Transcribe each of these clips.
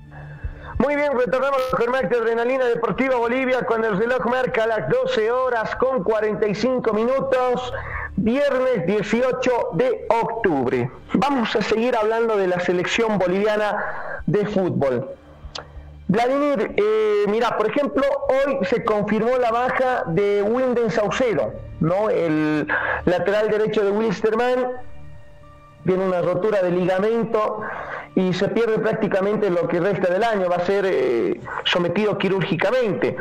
Muy bien, retornamos con más de Adrenalina Deportiva Bolivia cuando el reloj marca las 12 horas con 45 minutos, viernes 18 de octubre. Vamos a seguir hablando de la selección boliviana de fútbol. Vladimir, mira, por ejemplo, hoy se confirmó la baja de Wilden Saucedo, ¿no? El lateral derecho de Wilstermann tiene una rotura de ligamento y se pierde prácticamente lo que resta del año, va a ser sometido quirúrgicamente.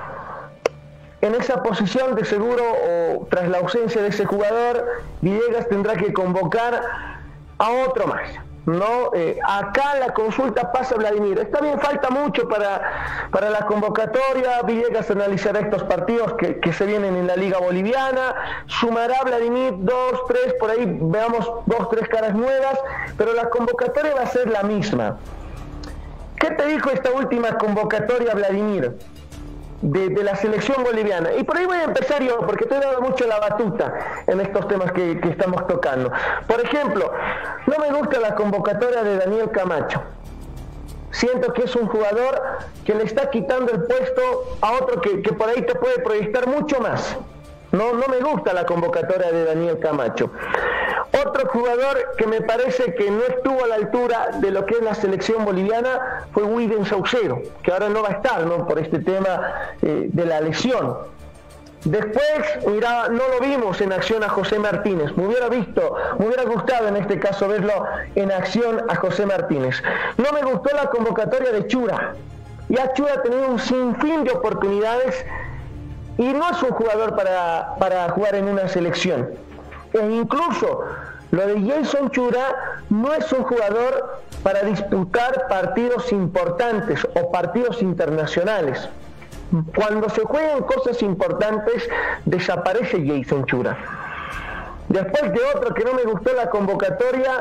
En esa posición, de seguro, o tras la ausencia de ese jugador, Villegas tendrá que convocar a otro más, ¿no? Acá la consulta pasa, Vladimir. Está bien, falta mucho para la convocatoria. Villegas analizará estos partidos que se vienen en la Liga Boliviana. Sumará, Vladimir, 2, 3, por ahí veamos 2, 3 caras nuevas, pero la convocatoria va a ser la misma. ¿Qué te dijo esta última convocatoria, Vladimir, de la selección boliviana? Y por ahí voy a empezar yo, porque te he dado mucho la batuta en estos temas que estamos tocando. Por ejemplo, no me gusta la convocatoria de Daniel Camacho. Siento que es un jugador que le está quitando el puesto a otro que por ahí te puede proyectar mucho más. No me gusta la convocatoria de Daniel Camacho. Otro jugador que me parece que no estuvo a la altura de lo que es la selección boliviana fue Wilden Saucedo, que ahora no va a estar, ¿no? Por este tema de la lesión. Después, mira, no lo vimos en acción a José Martínez. Me hubiera gustado en este caso verlo en acción a José Martínez. No me gustó la convocatoria de Chura. Ya Chura ha tenido un sinfín de oportunidades y no es un jugador para jugar en una selección. E incluso lo de Jason Chura no es un jugador para disputar partidos importantes o partidos internacionales. Cuando se juegan cosas importantes, desaparece Jason Chura. Después de otro que no me gustó la convocatoria,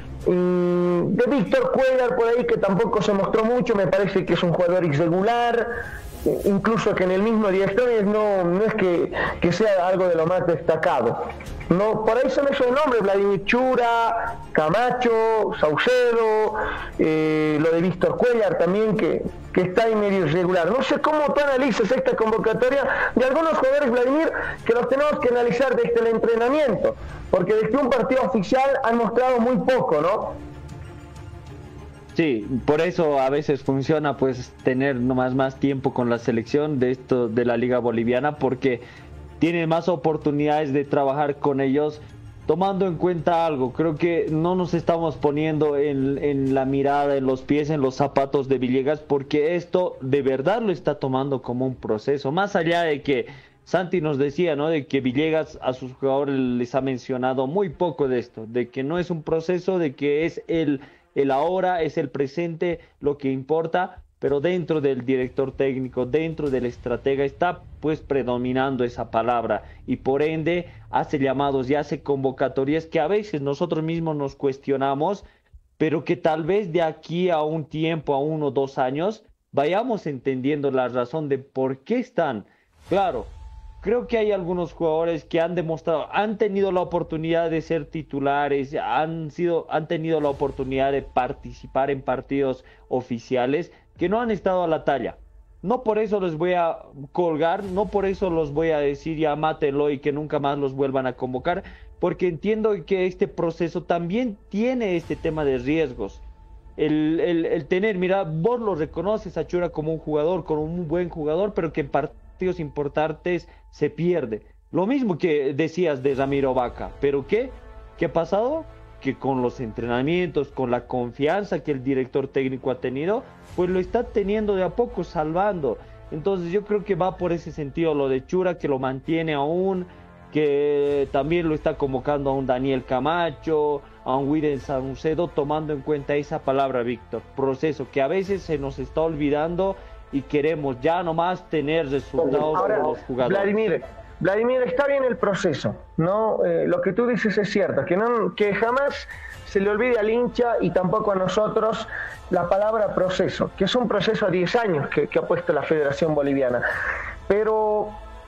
de Víctor Cuellar por ahí, que tampoco se mostró mucho, me parece que es un jugador irregular, incluso que en el mismo Diestores no es que sea algo de lo más destacado. No, por ahí se me hizo el nombre, Vladimir Chura, Camacho, Saucedo, lo de Víctor Cuellar también, que está ahí medio irregular. No sé cómo tú analizas esta convocatoria de algunos jugadores, Vladimir, que los tenemos que analizar desde el entrenamiento, porque desde un partido oficial han mostrado muy poco, ¿no? Sí, por eso a veces funciona pues tener nomás más tiempo con la selección de la Liga Boliviana, porque tienen más oportunidades de trabajar con ellos, tomando en cuenta algo. Creo que no nos estamos poniendo en la mirada, en los pies, en los zapatos de Villegas, porque esto de verdad lo está tomando como un proceso, más allá de que Santi nos decía, ¿no?, de que Villegas a sus jugadores les ha mencionado muy poco de esto, de que no es un proceso, de que es el ahora, es el presente lo que importa, pero dentro del director técnico, dentro del estratega, está pues predominando esa palabra y por ende hace llamados y hace convocatorias que a veces nosotros mismos nos cuestionamos, pero que tal vez de aquí a un tiempo, a 1 o 2 años, vayamos entendiendo la razón de por qué están. Claro, creo que hay algunos jugadores que han demostrado, han tenido la oportunidad de ser titulares, han tenido la oportunidad de participar en partidos oficiales, que no han estado a la talla. No por eso les voy a colgar, no por eso los voy a decir ya mátelo y que nunca más los vuelvan a convocar, porque entiendo que este proceso también tiene este tema de riesgos. El tener, mira, vos lo reconoces a Chura como un jugador, como un buen jugador, pero que en partidos importantes se pierde. Lo mismo que decías de Ramiro Vaca, pero ¿qué ha pasado? Que con los entrenamientos, con la confianza que el director técnico ha tenido, pues lo está teniendo de a poco salvando. Entonces yo creo que va por ese sentido lo de Chura, que lo mantiene aún, que también lo está convocando a un Daniel Camacho, a un Wilden Saucedo, tomando en cuenta esa palabra, Víctor, proceso, que a veces se nos está olvidando y queremos ya nomás tener resultados ahora, con los jugadores. Vladimir, está bien el proceso, ¿no? Lo que tú dices es cierto, que jamás se le olvide al hincha y tampoco a nosotros la palabra proceso, que es un proceso a 10 años que ha puesto la Federación Boliviana. Pero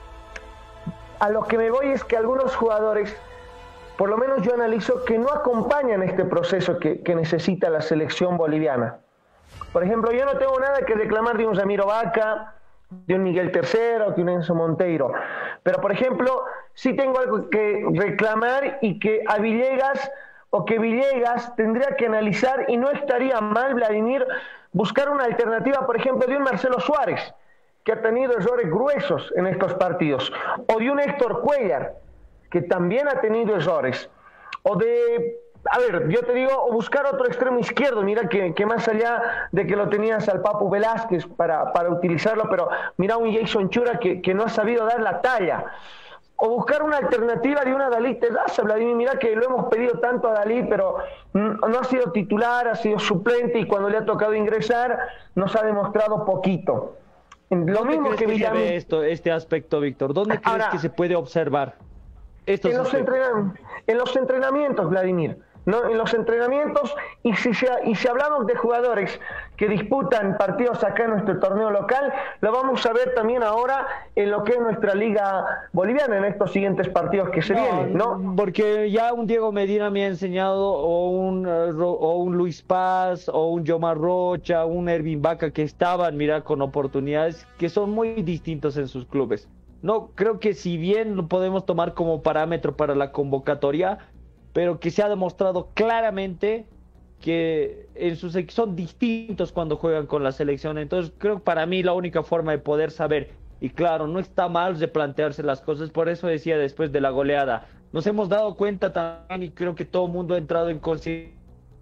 a lo que me voy es que algunos jugadores, por lo menos yo analizo, que no acompañan este proceso que necesita la selección boliviana. Por ejemplo, yo no tengo nada que reclamar de un Ramiro Vaca, de un Miguel Tercero, de un Enzo Monteiro. Pero, por ejemplo, sí tengo algo que reclamar y que a Villegas, o que Villegas tendría que analizar, y no estaría mal, Vladimir, buscar una alternativa, por ejemplo, de un Marcelo Suárez, que ha tenido errores gruesos en estos partidos, o de un Héctor Cuellar, que también ha tenido errores, o de... A ver, yo te digo, o buscar otro extremo izquierdo, mira que más allá de que lo tenías al Papu Velázquez para utilizarlo, pero mira un Jason Chura que no ha sabido dar la talla. O buscar una alternativa de una Dalit Terraza, Vladimir, mira que lo hemos pedido tanto a Dalit, pero no ha sido titular, ha sido suplente, y cuando le ha tocado ingresar nos ha demostrado poquito. Lo mismo que Villamil. Este aspecto, Víctor, ¿dónde crees que se puede observar? En los entrenamientos, Vladimir. ¿No? En los entrenamientos, y si hablamos de jugadores que disputan partidos acá en nuestro torneo local, lo vamos a ver también ahora en lo que es nuestra liga boliviana, en estos siguientes partidos que se vienen, ¿no? Porque ya un Diego Medina me ha enseñado, o un Luis Paz, o un Yomar Rocha, un Ervin Vaca, que estaban, mira, con oportunidades que son muy distintos en sus clubes. No, creo que si bien lo podemos tomar como parámetro para la convocatoria, pero que se ha demostrado claramente que son distintos cuando juegan con la selección. Entonces creo que para mí la única forma de poder saber, y claro, no está mal replantearse las cosas, por eso decía después de la goleada, nos hemos dado cuenta también, y creo que todo el mundo ha entrado en conciencia.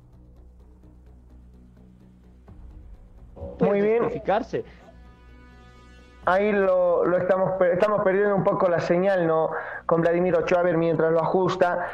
Muy bien. Ahí lo estamos perdiendo un poco la señal, ¿no? Con Vladimir Ochoa, a ver, mientras lo ajusta.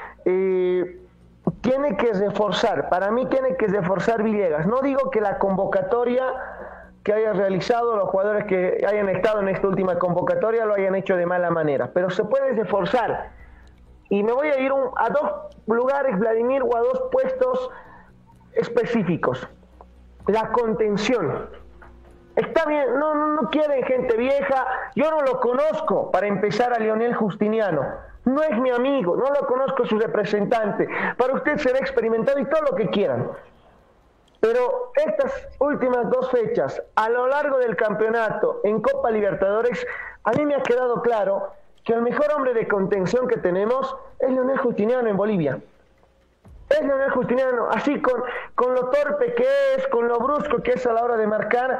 Tiene que reforzar, para mí tiene que reforzar Villegas. No digo que la convocatoria que haya realizado, los jugadores que hayan estado en esta última convocatoria lo hayan hecho de mala manera, pero se puede reforzar. Y me voy a ir a dos lugares, Vladimir, o a dos puestos específicos. La contención. Está bien, no quieren gente vieja. Yo no lo conozco, para empezar, a Leonel Justiniano. No es mi amigo, no lo conozco, su representante. Para usted será experimentado y todo lo que quieran. Pero estas últimas dos fechas, a lo largo del campeonato, en Copa Libertadores, a mí me ha quedado claro que el mejor hombre de contención que tenemos es Leonel Justiniano en Bolivia. Es Leonel Justiniano, así con lo torpe que es, con lo brusco que es a la hora de marcar.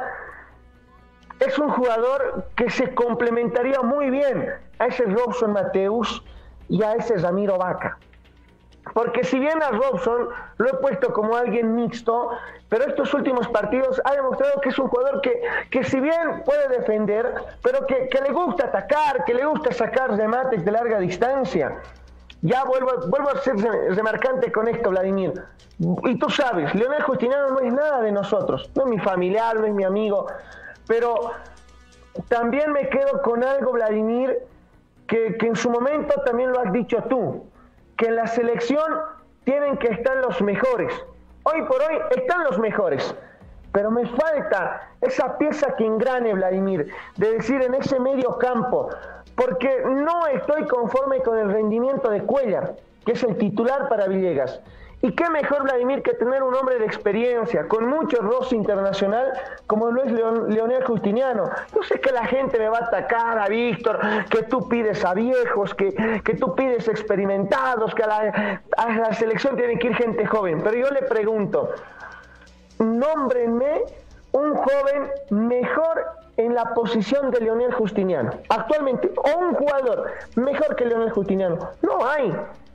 Es un jugador que se complementaría muy bien a ese Robson Mateus y a ese Ramiro Vaca. Porque si bien a Robson lo he puesto como alguien mixto, pero estos últimos partidos ha demostrado que es un jugador que si bien puede defender, pero que le gusta atacar, que le gusta sacar remates de larga distancia. Ya vuelvo a ser remarcante con esto, Vladimir. Y tú sabes, Leonel Justiniano no es nada de nosotros, no es mi familiar, no es mi amigo, pero también me quedo con algo, Vladimir, que en su momento también lo has dicho tú, que en la selección tienen que estar los mejores. Hoy por hoy están los mejores, pero me falta esa pieza que engrane, Vladimir, de decir, en ese medio campo, porque no estoy conforme con el rendimiento de Cuellar, que es el titular para Villegas. Y qué mejor, Vladimir, que tener un hombre de experiencia, con mucho roce internacional, como lo es Leonel Justiniano. Yo sé que la gente me va a atacar a Víctor, que tú pides a viejos, que tú pides experimentados, que a la selección tiene que ir gente joven. Pero yo le pregunto, nómbrenme un joven mejor en la posición de Leonel Justiniano actualmente, o un jugador mejor que Leonel Justiniano. No hay.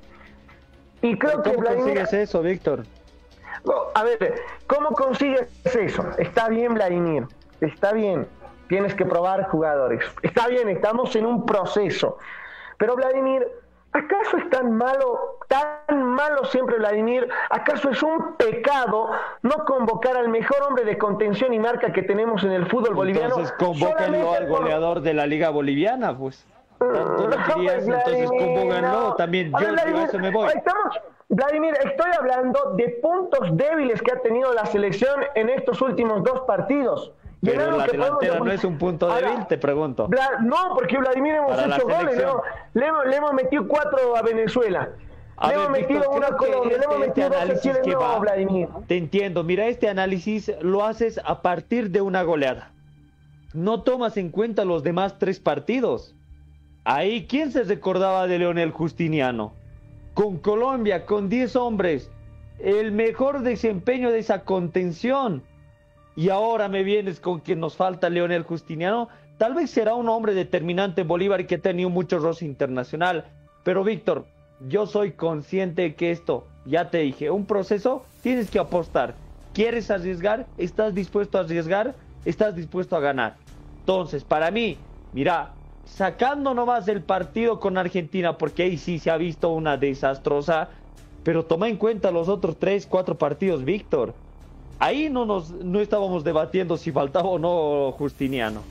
Y creo que ¿Cómo consigues eso, Víctor? A ver, ¿cómo consigues eso? Está bien, Vladimir, está bien, tienes que probar jugadores, está bien, estamos en un proceso, pero Vladimir, ¿acaso es tan malo siempre, Vladimir? ¿Acaso es un pecado no convocar al mejor hombre de contención y marca que tenemos en el fútbol boliviano? Entonces convóquenlo al goleador de la Liga Boliviana, pues. Tanto lo querías, entonces convóquenlo, también yo a eso me voy. Vladimir, estoy hablando de puntos débiles que ha tenido la selección en estos últimos dos partidos. Pero la delantera no es un punto débil, te pregunto. No, porque Vladimir hemos hecho goles, ¿no? Le hemos metido 4 a Venezuela. Le hemos metido una Colombia, le hemos metido dos secciones, no, Vladimir. Te entiendo, mira, este análisis lo haces a partir de una goleada. No tomas en cuenta los demás 3 partidos. Ahí, ¿quién se recordaba de Leonel Justiniano? Con Colombia, con 10 hombres, el mejor desempeño de esa contención. Y ahora me vienes con que nos falta Leonel Justiniano. Tal vez será un hombre determinante en Bolívar y que ha tenido mucho roce internacional. Pero Víctor, yo soy consciente de que esto, ya te dije, un proceso, tienes que apostar. ¿Quieres arriesgar? ¿Estás dispuesto a arriesgar? ¿Estás dispuesto a ganar? Entonces, para mí, mira, sacando nomás el partido con Argentina, porque ahí sí se ha visto una desastrosa, pero toma en cuenta los otros 3, 4 partidos, Víctor. Ahí no estábamos debatiendo si faltaba o no Justiniano.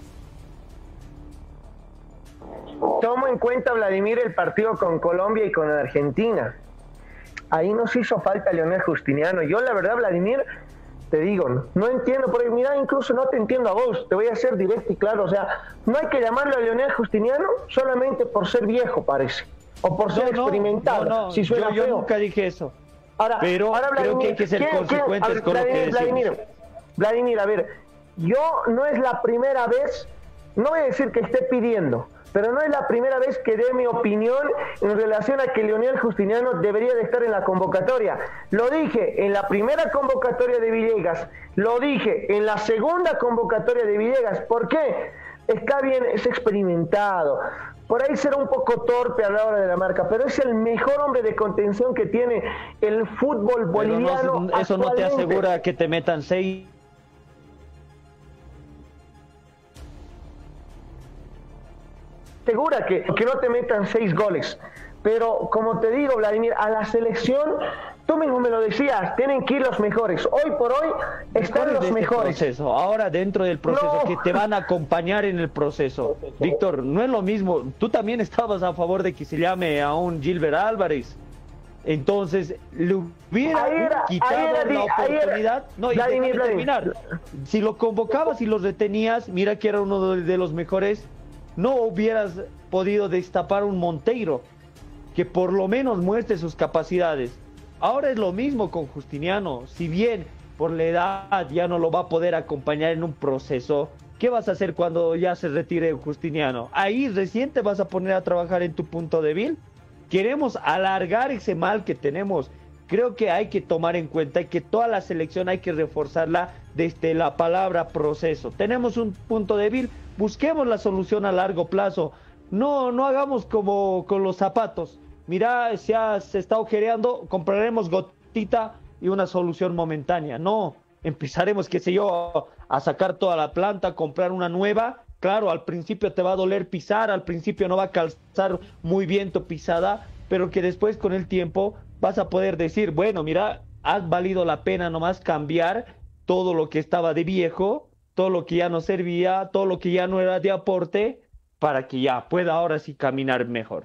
Tomo en cuenta, Vladimir, el partido con Colombia y con Argentina. Ahí nos hizo falta Leonel Justiniano. Yo, la verdad, Vladimir, te digo, no entiendo, porque mira, incluso no te entiendo a vos, te voy a ser directo y claro, o sea, no hay que llamarlo a Leonel Justiniano solamente por ser viejo, parece, o por ser experimentado, no, si suena yo feo. nunca dije eso, ahora, pero Vladimir, creo que hay que ser consecuentes con lo que decimos. Vladimir, a ver, yo no es la primera vez, no voy a decir que esté pidiendo, pero no es la primera vez que dé mi opinión en relación a que Leonel Justiniano debería de estar en la convocatoria. Lo dije en la primera convocatoria de Villegas, lo dije en la segunda convocatoria de Villegas. ¿Por qué? Está bien, es experimentado. Por ahí será un poco torpe a la hora de la marca, pero es el mejor hombre de contención que tiene el fútbol boliviano. No, eso no te asegura que te metan 6. Segura que no te metan 6 goles, pero como te digo, Vladimir, a la selección, tú mismo me lo decías, tienen que ir los mejores. Hoy por hoy están los mejores. Proceso. Ahora dentro del proceso, que te van a acompañar en el proceso. Víctor, no es lo mismo. Tú también estabas a favor de que se llame a un Gilbert Álvarez. Entonces, le hubiera quitado la oportunidad. No, y déjame terminar. Si lo convocabas y lo retenías, mira que era uno de los mejores. No hubieras podido destapar un Monteiro que por lo menos muestre sus capacidades. Ahora es lo mismo con Justiniano. Si bien por la edad ya no lo va a poder acompañar en un proceso, ¿qué vas a hacer cuando ya se retire Justiniano? Ahí recién te vas a poner a trabajar en tu punto débil. Queremos alargar ese mal que tenemos. Creo que hay que tomar en cuenta que toda la selección hay que reforzarla desde la palabra proceso. Tenemos un punto débil, busquemos la solución a largo plazo. No hagamos como con los zapatos. Mira, se está agujereando, compraremos gotita y una solución momentánea. No, empezaremos, qué sé yo, a sacar toda la planta, comprar una nueva. Claro, al principio te va a doler pisar, al principio no va a calzar muy bien tu pisada, pero que después con el tiempo vas a poder decir, bueno, mira, has valido la pena nomás cambiar todo lo que estaba de viejo, todo lo que ya no servía, todo lo que ya no era de aporte, para que ya pueda ahora sí caminar mejor.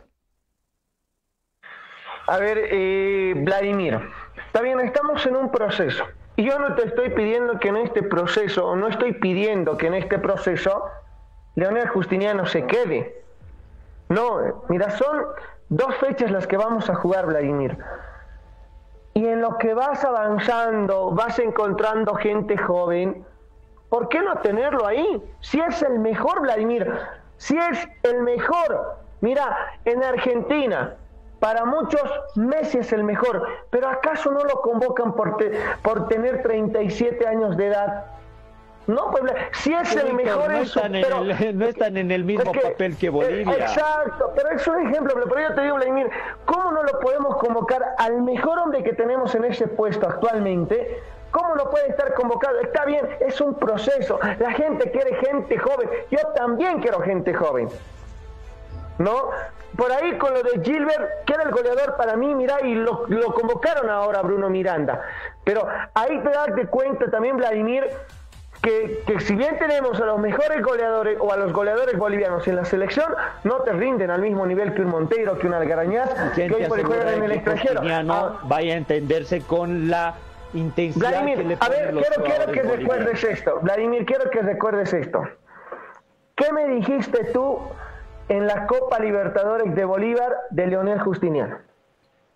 A ver, Vladimir, está bien, estamos en un proceso. Y yo no te estoy pidiendo que en este proceso, o no estoy pidiendo que en este proceso Leonel Justiniano se quede. No, mira, son 2 fechas las que vamos a jugar, Vladimir. Y en lo que vas avanzando, vas encontrando gente joven, ¿por qué no tenerlo ahí? Si es el mejor, Vladimir, si es el mejor. Mira, en Argentina, para muchos Messi es el mejor, pero ¿acaso no lo convocan por tener 37 años de edad? No, pues si es el mejor no están en el mismo papel que Bolivia. Exacto, pero es un ejemplo, pero yo te digo, Vladimir, ¿cómo no lo podemos convocar al mejor hombre que tenemos en ese puesto actualmente? ¿Cómo no puede estar convocado? Está bien, es un proceso, la gente quiere gente joven, yo también quiero gente joven, ¿no? Por ahí con lo de Gilbert, que era el goleador para mí, mira, y lo convocaron ahora a Bruno Miranda, pero ahí te das de cuenta también, Vladimir, que si bien tenemos a los mejores goleadores o a los goleadores bolivianos en la selección, no te rinden al mismo nivel que un Monteiro, que un Algarañaz, que hoy por juegan en el extranjero. Vaya a entenderse con la intensidad. Vladimir, que le a ver, quiero que recuerdes esto. Vladimir, quiero que recuerdes esto. ¿Qué me dijiste tú en la Copa Libertadores de Bolívar de Leonel Justiniano?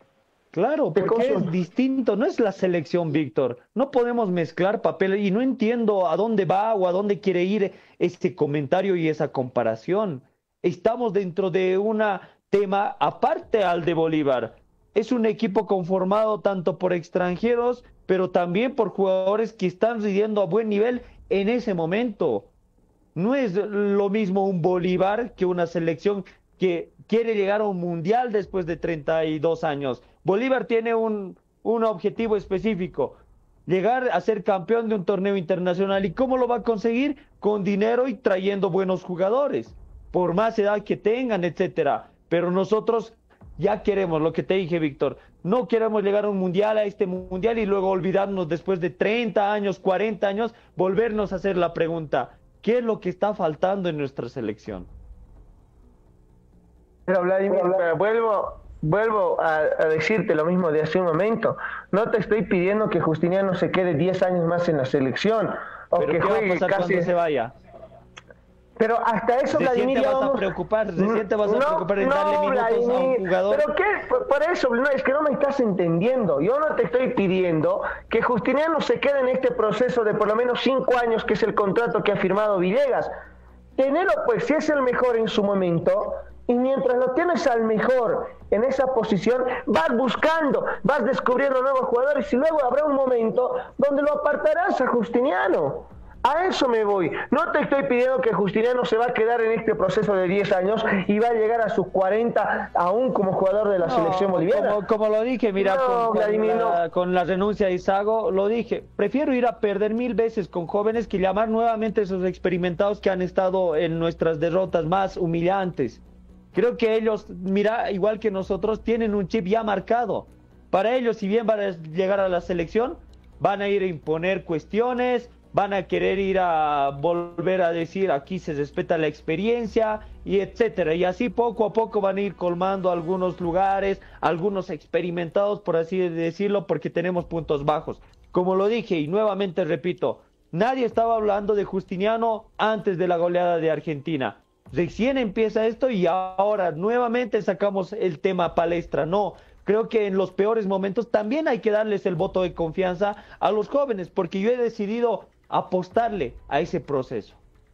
Claro, porque es distinto, no es la selección, Víctor. No podemos mezclar papeles y no entiendo a dónde va o a dónde quiere ir este comentario y esa comparación. Estamos dentro de un tema aparte al de Bolívar. Es un equipo conformado tanto por extranjeros, pero también por jugadores que están rindiendo a buen nivel en ese momento. No es lo mismo un Bolívar que una selección que quiere llegar a un mundial después de 32 años. Bolívar tiene un objetivo específico, llegar a ser campeón de un torneo internacional. ¿Y cómo lo va a conseguir? Con dinero y trayendo buenos jugadores, por más edad que tengan, etcétera. Pero nosotros ya queremos, lo que te dije, Víctor, no queremos llegar a un mundial, a este mundial, y luego olvidarnos después de 30 años, 40 años, volvernos a hacer la pregunta, ¿qué es lo que está faltando en nuestra selección? Pero Vladimir, vuelvo a decirte lo mismo de hace un momento. No te estoy pidiendo que Justiniano se quede 10 años más en la selección. O ¿Pero que qué va a juegue pasar casi... cuando se vaya? Pero hasta eso, Vladimir, ¿Recién te vas a preocupar? ¿Recién te vas a preocupar en darle minutos Vladimir, a un jugador? ¿Pero qué? Por eso, no, es que no me estás entendiendo. Yo no te estoy pidiendo que Justiniano se quede en este proceso de por lo menos 5 años, que es el contrato que ha firmado Villegas. Tenelo, pues, si es el mejor en su momento, y mientras lo tienes al mejor en esa posición, vas buscando, vas descubriendo nuevos jugadores, y luego habrá un momento donde lo apartarás a Justiniano. A eso me voy. No te estoy pidiendo que Justiniano se va a quedar en este proceso de 10 años y va a llegar a sus 40 aún como jugador de la selección boliviana. Como lo dije, mira, con la renuncia de Isago, lo dije, prefiero ir a perder 1000 veces con jóvenes que llamar nuevamente a esos experimentados que han estado en nuestras derrotas más humillantes. Creo que ellos, mira, igual que nosotros, tienen un chip ya marcado. Para ellos, si bien van a llegar a la selección, van a ir a imponer cuestiones, van a querer ir a volver a decir aquí se respeta la experiencia y etcétera, y así poco a poco van a ir colmando algunos lugares, algunos experimentados, por así decirlo, porque tenemos puntos bajos. Como lo dije y nuevamente repito, nadie estaba hablando de Justiniano antes de la goleada de Argentina. Recién empieza esto y ahora nuevamente sacamos el tema palestra. No, creo que en los peores momentos también hay que darles el voto de confianza a los jóvenes, porque yo he decidido apostarle a ese proceso.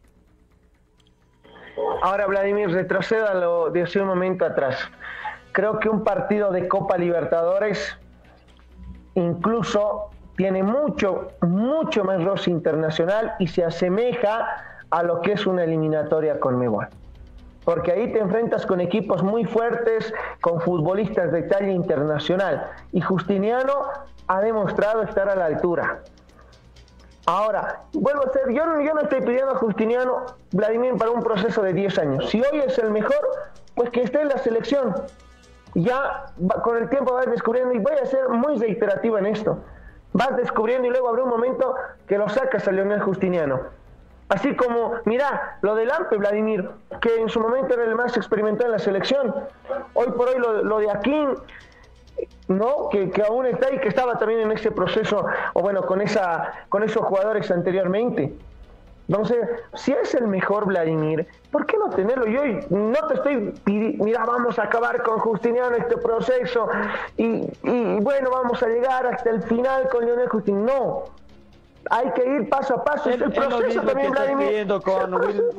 Ahora, Vladimir, retrocédalo de hace un momento atrás. Creo que un partido de Copa Libertadores incluso tiene mucho más roce internacional y se asemeja a lo que es una eliminatoria Conmebol. Porque ahí te enfrentas con equipos muy fuertes, con futbolistas de talla internacional. Y Justiniano ha demostrado estar a la altura. Ahora, vuelvo a ser, yo no estoy pidiendo a Justiniano, Vladimir, para un proceso de 10 años. Si hoy es el mejor, pues que esté en la selección. Ya con el tiempo vas descubriendo, y voy a ser muy reiterativo en esto, vas descubriendo y luego habrá un momento que lo sacas a Leonel Justiniano. Así como, mira, lo del Ampe, Vladimir, que en su momento era el más experimentado en la selección. Hoy por hoy lo de Aquín, ¿no? Que aún está y que estaba también en ese proceso, o bueno, con esos jugadores anteriormente. Entonces, si es el mejor, Vladimir, ¿por qué no tenerlo? Yo no te estoy pidiendo, mira, vamos a acabar con Justiniano este proceso y bueno, vamos a llegar hasta el final con Leonel Justiniano. No, hay que ir paso a paso. Es el proceso también, Vladimir. Con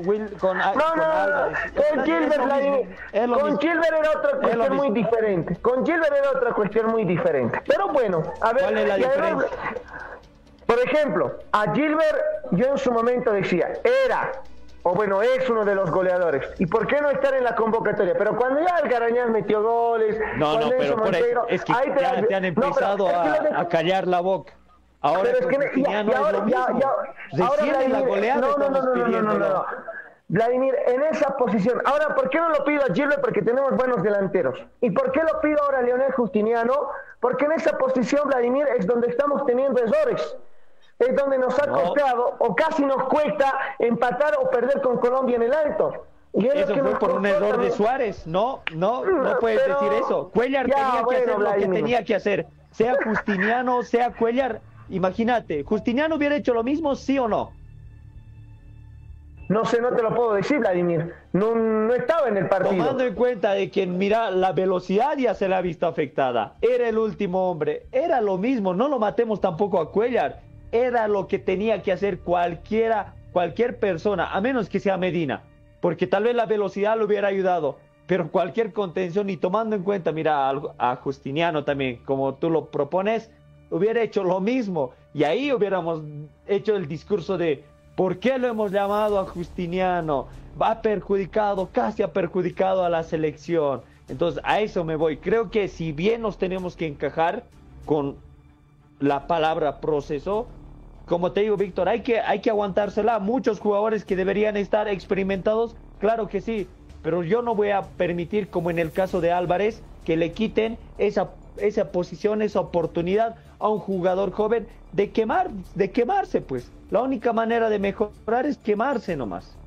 Gilbert, Vladimir. Con Gilbert era otra cuestión muy diferente. Con Gilbert era otra cuestión muy diferente. Pero bueno, a ver. ¿Cuál es la diferencia? Por ejemplo, a Gilbert yo en su momento decía, es uno de los goleadores. ¿Y por qué no estar en la convocatoria? Pero cuando ya Algarañaz metió goles, pero Monteiro, es que ya te han empezado a callar la boca. Ahora pero es que no. Vladimir, en esa posición. Ahora, ¿por qué no lo pido a Gilbert? Porque tenemos buenos delanteros. ¿Y por qué lo pido ahora a Leonel Justiniano? Porque en esa posición, Vladimir, es donde estamos teniendo errores. Es donde nos ha costado, o casi nos cuesta, empatar o perder con Colombia en el Alto. Y eso fue por un error de Suárez. No puedes decir eso. Cuellar tenía que hacer lo que tenía que hacer. Sea Justiniano, sea Cuellar. Imagínate, ¿Justiniano hubiera hecho lo mismo, sí o no? No sé, no te lo puedo decir, Vladimir. No estaba en el partido. Tomando en cuenta de que, mira, la velocidad ya se la ha visto afectada. Era el último hombre. Era lo mismo. No lo matemos tampoco a Cuellar. Era lo que tenía que hacer cualquier persona, a menos que sea Medina. Porque tal vez la velocidad le hubiera ayudado. Pero cualquier contención, y tomando en cuenta, mira, a Justiniano también, como tú lo propones, hubiera hecho lo mismo. Y ahí hubiéramos hecho el discurso de ¿por qué lo hemos llamado a Justiniano? Casi ha perjudicado a la selección. Entonces, a eso me voy. Creo que si bien nos tenemos que encajar con la palabra proceso, como te digo, Víctor, hay que aguantársela. Muchos jugadores que deberían estar experimentados, claro que sí, pero yo no voy a permitir, como en el caso de Álvarez, que le quiten esa posición, esa oportunidad a un jugador joven de quemarse, pues. La única manera de mejorar es quemarse nomás.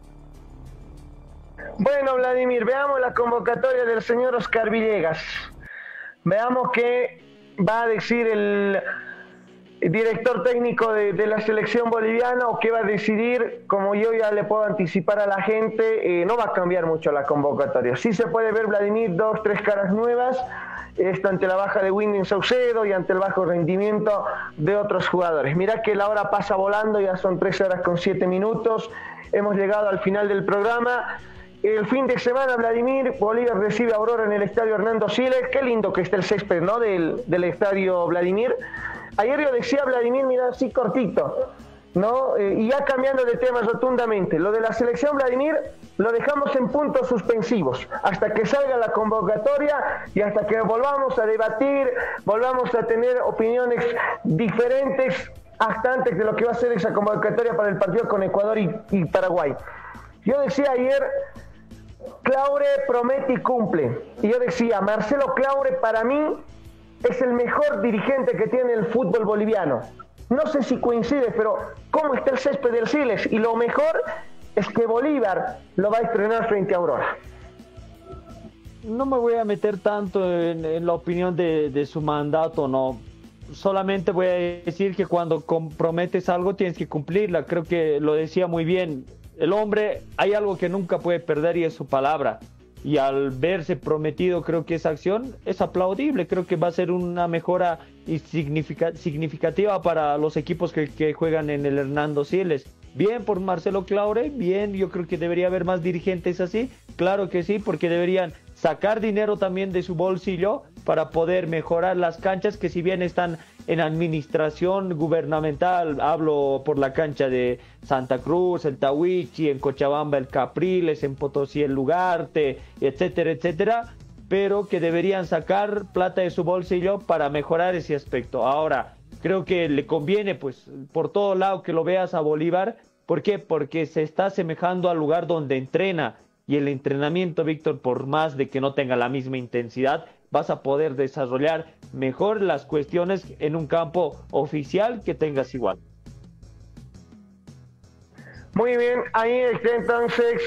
Bueno, Vladimir, veamos la convocatoria del señor Oscar Villegas. Veamos qué va a decir el director técnico de la selección boliviana o qué va a decidir. Como yo ya le puedo anticipar a la gente, no va a cambiar mucho la convocatoria. Sí se puede ver, Vladimir, 2, 3 caras nuevas. Esto ante la baja de Winding Saucedo y ante el bajo rendimiento de otros jugadores. Mirá que la hora pasa volando, ya son 3 horas con 7 minutos. Hemos llegado al final del programa. El fin de semana, Vladimir, Bolívar recibe a Aurora en el estadio Hernando Siles. Qué lindo que está el césped, ¿no? Del estadio, Vladimir. Ayer yo decía, Vladimir, mira, así cortito, ¿no? Y ya cambiando de tema rotundamente. Lo de la selección, Vladimir, lo dejamos en puntos suspensivos hasta que salga la convocatoria y hasta que volvamos a debatir, volvamos a tener opiniones diferentes hasta antes de lo que va a ser esa convocatoria para el partido con Ecuador y Paraguay. Yo decía ayer, Claure promete y cumple. Y yo decía, Marcelo Claure para mí es el mejor dirigente que tiene el fútbol boliviano. No sé si coincide, pero ¿cómo está el césped del Siles? Y lo mejor es que Bolívar lo va a estrenar frente a Aurora. No me voy a meter tanto en la opinión de su mandato, no. Solamente voy a decir que cuando comprometes algo tienes que cumplirla. Creo que lo decía muy bien. El hombre, hay algo que nunca puede perder y es su palabra. Y al verse prometido, creo que esa acción es aplaudible. Creo que va a ser una mejora significativa para los equipos que juegan en el Hernando Siles. Bien por Marcelo Claure, bien, yo creo que debería haber más dirigentes así. Claro que sí, porque deberían sacar dinero también de su bolsillo para poder mejorar las canchas que si bien están en administración gubernamental, hablo por la cancha de Santa Cruz, el Tahuichi, en Cochabamba el Capriles, en Potosí el Lugarte, etcétera, etcétera, pero que deberían sacar plata de su bolsillo para mejorar ese aspecto. Ahora, creo que le conviene, pues, por todo lado que lo veas a Bolívar. ¿Por qué? Porque se está asemejando al lugar donde entrena. Y el entrenamiento, Víctor, por más de que no tenga la misma intensidad, vas a poder desarrollar mejor las cuestiones en un campo oficial que tengas igual. Muy bien, ahí está entonces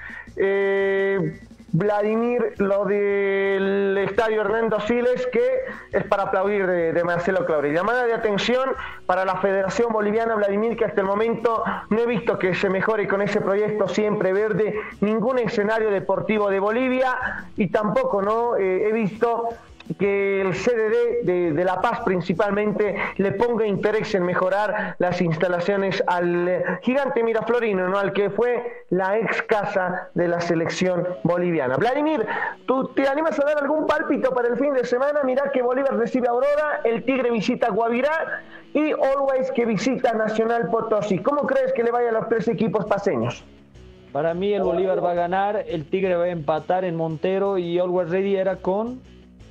Vladimir, lo del estadio Hernando Siles, que es para aplaudir de Marcelo Claure. Llamada de atención para la Federación Boliviana, Vladimir, que hasta el momento no he visto que se mejore con ese proyecto Siempre Verde ningún escenario deportivo de Bolivia, y tampoco no he visto que el CDD de La Paz principalmente le ponga interés en mejorar las instalaciones al gigante miraflorino, ¿no? Al que fue la ex casa de la selección boliviana. Vladimir, ¿tú te animas a dar algún pálpito para el fin de semana? Mirá que Bolívar recibe a Aurora, el Tigre visita Guavirá y Always que visita Nacional Potosí. ¿Cómo crees que le vaya a los 3 equipos paseños? Para mí el Bolívar va a ganar, el Tigre va a empatar en Montero y Always Ready era con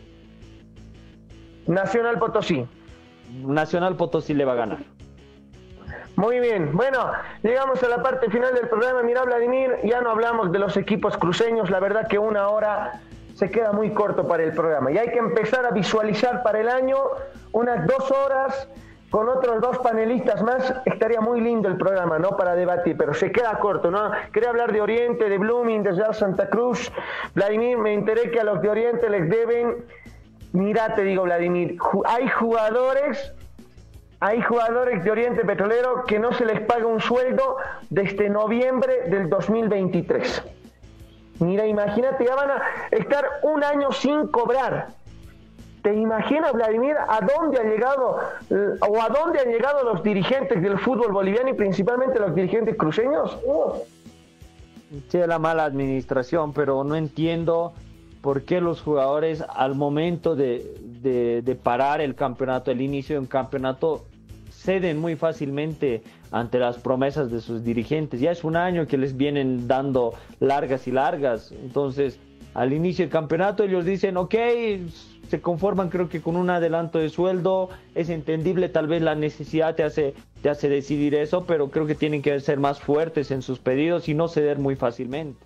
Nacional Potosí. Nacional Potosí le va a ganar. Muy bien, bueno, llegamos a la parte final del programa. Mira, Vladimir, ya no hablamos de los equipos cruceños, la verdad que 1 hora se queda muy corto para el programa y hay que empezar a visualizar para el año unas 2 horas con otros 2 panelistas más. Estaría muy lindo el programa, ¿no? Para debatir, pero se queda corto, ¿no? Quería hablar de Oriente, de Blooming, de Real Santa Cruz. Vladimir, me enteré que a los de Oriente les deben... Mira, te digo, Vladimir, hay jugadores Hay jugadores de Oriente Petrolero que no se les paga un sueldo desde noviembre del 2023. Mira, imagínate, ya van a estar un año sin cobrar. ¿Te imaginas, Vladimir, a dónde han llegado los dirigentes del fútbol boliviano y principalmente los dirigentes cruceños? Sí, la mala administración, pero no entiendo por qué los jugadores al momento de parar el campeonato, el inicio de un campeonato, ceden muy fácilmente ante las promesas de sus dirigentes. Ya es un año que les vienen dando largas y largas, entonces al inicio del campeonato ellos dicen, ok, se conforman creo que con un adelanto de sueldo, es entendible, tal vez la necesidad te hace decidir eso, pero creo que tienen que ser más fuertes en sus pedidos y no ceder muy fácilmente.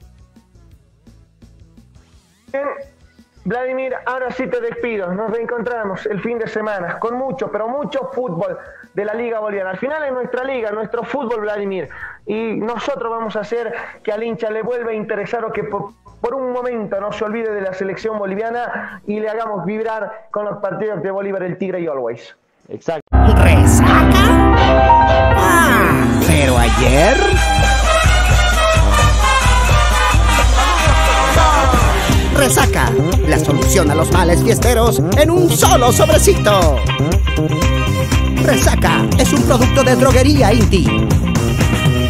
Bien, Vladimir, ahora sí te despido, nos reencontramos el fin de semana con mucho, pero mucho fútbol de la Liga Boliviana. Al final es nuestra liga, nuestro fútbol, Vladimir, y nosotros vamos a hacer que al hincha le vuelva a interesar o que por un momento no se olvide de la selección boliviana y le hagamos vibrar con los partidos de Bolívar, el Tigre y Always. Exacto. ¿Resaca? Pero ayer... Resaca, la solución a los males fiesteros en un solo sobrecito. Resaca es un producto de Droguería Inti.